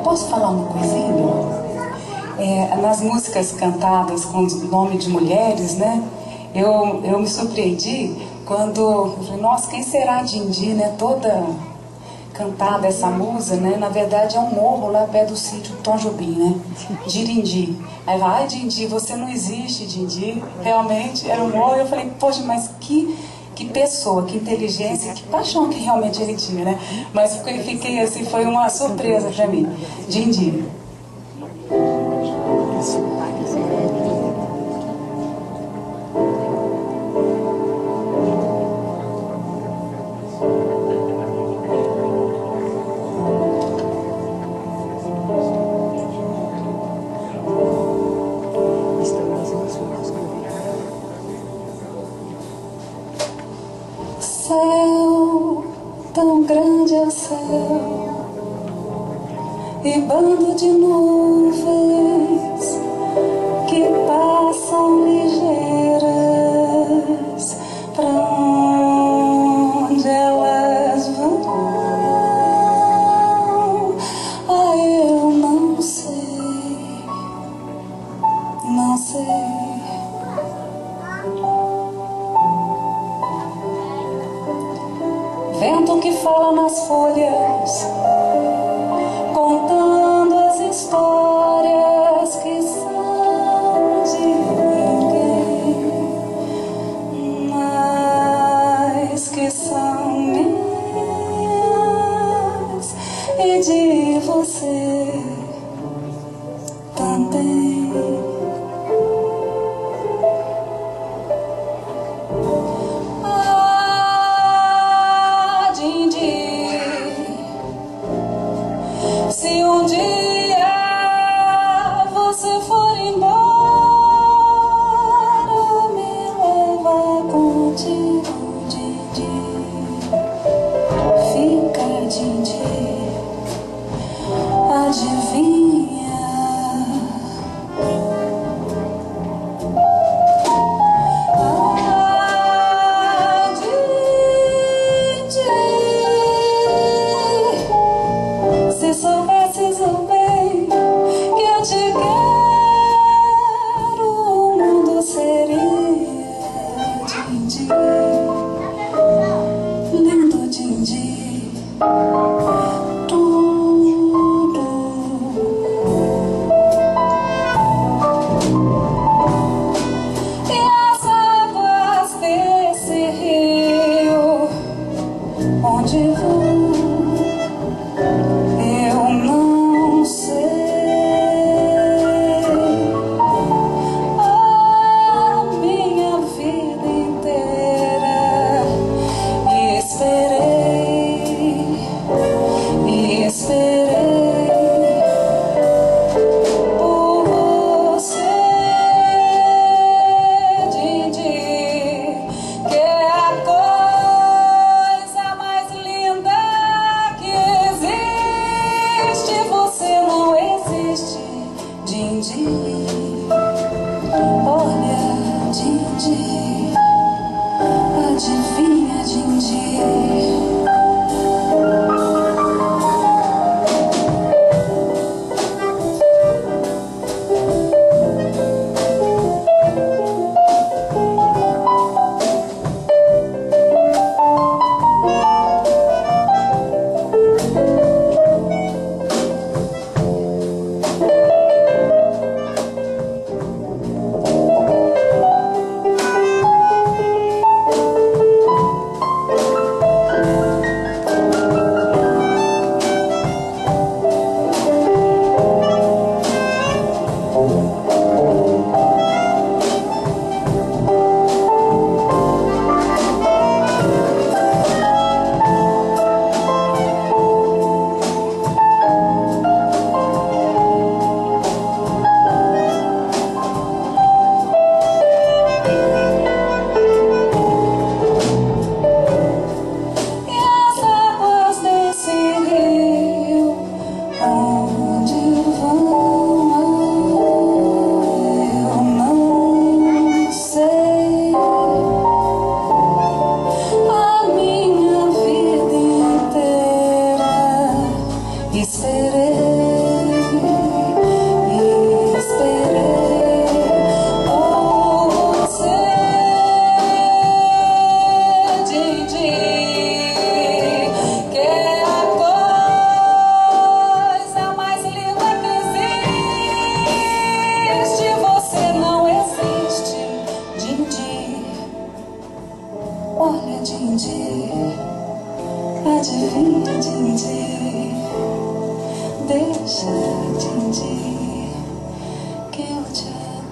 posso falar uma coisinha? Nas músicas cantadas com o nome de mulheres, né? Eu me surpreendi quando eu falei, nossa, quem será a Dindi, né? Toda cantada essa musa, né? Na verdade é um morro lá perto do sítio Tom Jobim, né? Dirindi. Aí vai, ai, Dindi, você não existe, Dindi. Realmente era um morro. Eu falei, poxa, mas que pessoa, que inteligência, que paixão que realmente ele tinha, né? Mas fiquei assim, foi uma surpresa para mim. Dindi. Céu, tão grande é o céu, e bando de nuvens que passam ligeiras, pra onde elas vão? Ah, eu não sei, não sei. Vento que fala nas folhas, contando as histórias que são de ninguém, mas que são minhas e de você também. Se um dia você for embora, me leva contigo, Dindi. Fica, Dindi, adivinha? Ah, Dindi, se soubesses o bem que eu te quero, o mundo seria Dindi, lindo Dindi, tudo. E as águas desse rio, onde vou? Eu não sei. A minha vida inteira esperei por você, Dindi, que é a coisa mais linda que existe. Você não existe, Dindi. Olha, Dindi, adivinha, Dindi? Esperei deixa, Dindi, que eu te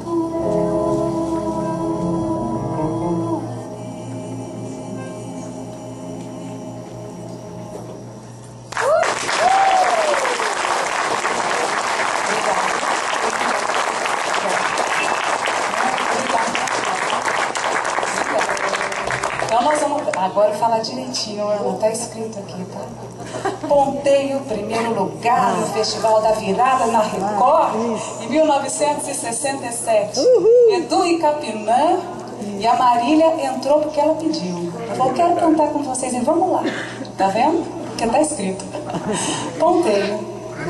Então nós vamos agora falar direitinho, Ana, tá escrito aqui, tá? Ponteio, primeiro lugar no Festival da Virada na Record, em 1967. Edu e Capinã, e a Marília entrou porque ela pediu. Eu falei, quero cantar com vocês, e vamos lá. Tá vendo? Porque tá escrito. Ponteio.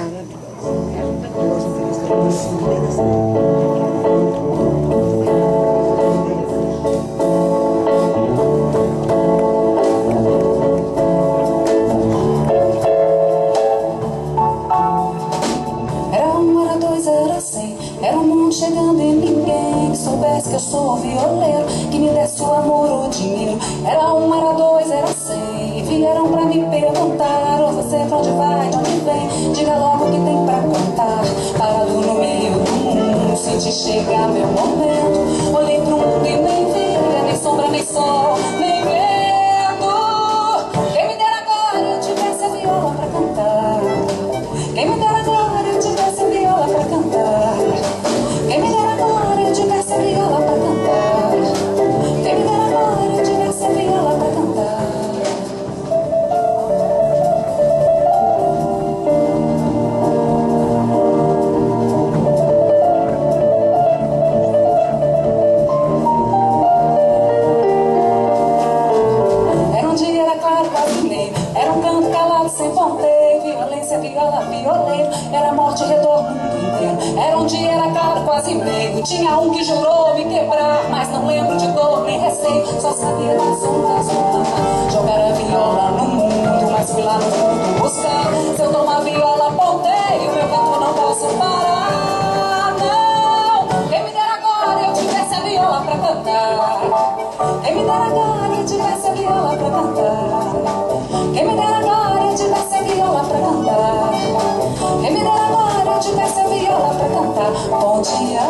Era um mundo chegando e ninguém que soubesse que eu sou violeiro, que me desse o amor, o dinheiro. Era um, era dois, era 100, e vieram pra me perguntar: ô, você pra onde vai, de onde vem? Diga logo o que tem pra contar. Parado no meio do mundo, senti chegar meu momento. Olhei pro mundo e nem vi, nem sombra, nem sol, nem vento. Quem me dera agora eu tivesse a viola pra cantar. Quem me dera agora eu tivesse a viola pra cantar. Quem me dera agora eu tivesse a viola pra cantar. Quem me dera agora eu tivesse a viola pra cantar. Era um dia, era claro, quase meio. Era um canto calado sem ponteio. Violência, viola, violeiro. Era morte, retorno, mundo inteiro. Era um dia, era claro, quase meio. Tinha um que jurou me quebrar, mas não lembro de dor nem receio. Só sabia das ondas no mar. Jogar a viola no mundo, mas fui lá no fundo buscar. Se eu tomar viola, ponteio, meu canto não posso parar. Não, quem me dera agora eu tivesse a viola pra cantar. Quem me dera agora eu tivesse a viola pra cantar. Quem me dera agora eu tivesse a viola pra cantar. Quem me dera agora eu tivesse a viola pra cantar. Pontear.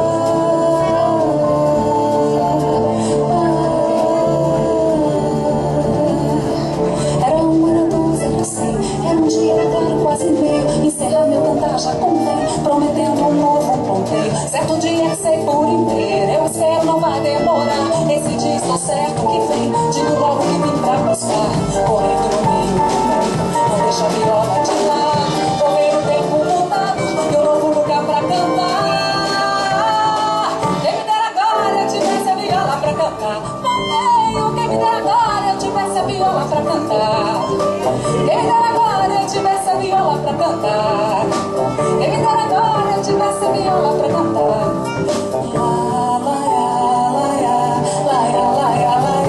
Era um, era dois, era 100. Era um dia, era claro, quase meio. Encerrar meu cantar já convém, prometendo um novo ponteio. Certo dia que sei por inteiro, eu espero, não vai demorar. Esse dia estou certo que vem, digo logo que vim pra buscar. Correndo no meio, não deixa a viola de lado. Correr o tempo mudado, meu novo lugar pra cantar. Quem me dera agora eu tivesse a viola pra cantar. Ponteio, quem me dera agora eu tivesse a viola pra cantar. Quem me dera agora eu tivesse a viola pra cantar. Quem me dera agora eu tivesse a viola pra cantar. La, la, la, la, la, la, la,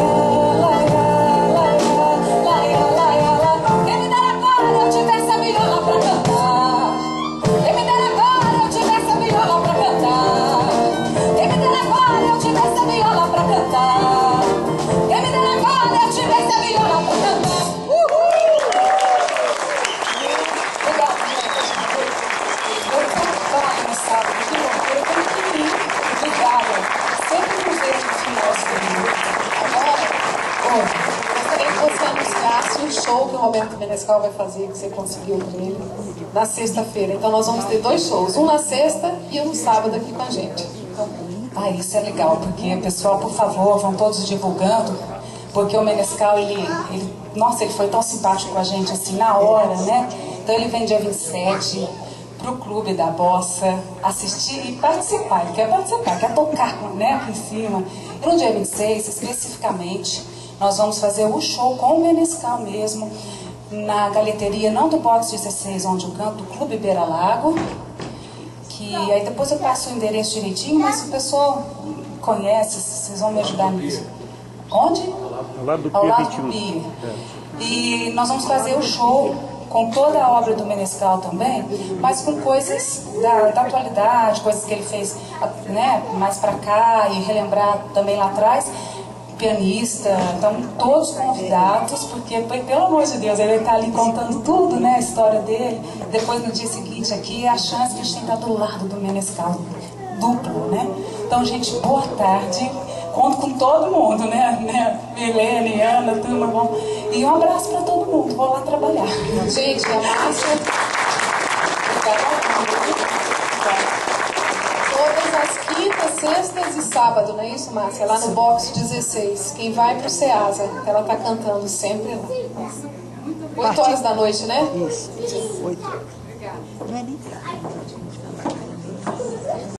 la. Quem me dera agora eu tivesse a viola pra cantar. Quem me dera agora eu tivesse a viola pra cantar. Quem me dera agora eu tivesse a viola pra cantar. Quem me dera agora eu tivesse a viola pra cantar. Obrigada, gente. Eu trabalho no sábado, que loucura, como que lindo. Obrigada. Sempre me vejo no final do vídeo. Agora, gostaria que você anunciasse um show que o Roberto Menescal vai fazer, que você conseguiu com ele, na sexta-feira. Então nós vamos ter 2 shows, um na sexta e um no sábado aqui com a gente. Então, Isso é legal, porque, pessoal, por favor, vão todos divulgando, porque o Menescal, nossa, ele foi tão simpático com a gente, assim, na hora, né? Então ele vem dia 27 pro Clube da Bossa, assistir e participar. Ele quer participar, quer tocar, né, aqui em cima. E no dia 26, especificamente, nós vamos fazer o show com o Menescal mesmo, na galeteria, não do Box 16, onde eu canto, do Clube Beira Lago, que aí depois eu passo o endereço direitinho, mas o pessoal conhece, vocês vão me ajudar nisso. Onde? Ao lado do Pia. E nós vamos fazer o show com toda a obra do Menescal também, mas com coisas da atualidade, coisas que ele fez, né, mais pra cá, e relembrar também lá atrás. Pianista, então todos convidados, porque pelo amor de Deus, ele vai estar ali contando tudo, né, a história dele, depois no dia seguinte aqui é a chance que a gente tem que estar do lado do Menescal, duplo, né? Então, gente, boa tarde. Conto com todo mundo, né? Milene, Ana, turma, bom. E um abraço para todo mundo. Vou lá trabalhar. Gente, a Márcia... Todas as quintas, sextas e sábado, não é isso, Márcia? Lá no box 16. Quem vai pro Ceasa, ela tá cantando sempre lá. 8 horas da noite, né? Isso. 8. Não é nem